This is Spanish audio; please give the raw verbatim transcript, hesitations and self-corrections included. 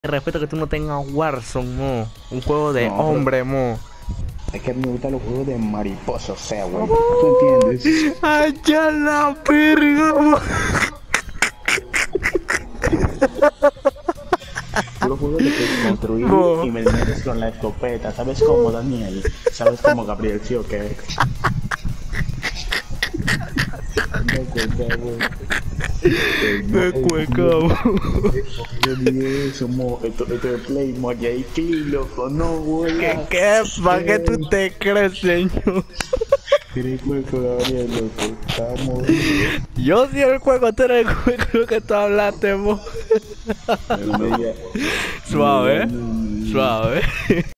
Respeto que tú no tengas Warzone, mo. Un juego de No, hombre, mo. Es que a mí me gustan los juegos de mariposa, o sea, güey. ¿Tú entiendes? ¡Allá la verga, mo! Los juegos de que construir Bo. y me metes con la escopeta. ¿Sabes cómo, Daniel? ¿Sabes cómo, Gabriel? ¿Sí o qué? No cuenta, güey. ¡Me cueca, mo! Somos esto, esto es Playmo, y hay clic, loco, no, güey. ¿Qué, qué? ¿Para qué tú te crees, señor? Tienes cueco, Gabriel, loco. Estamos. Yo soy el juego, tú eres el juego que tú hablaste, mo. No me digas. Suave, ¿eh? Suave.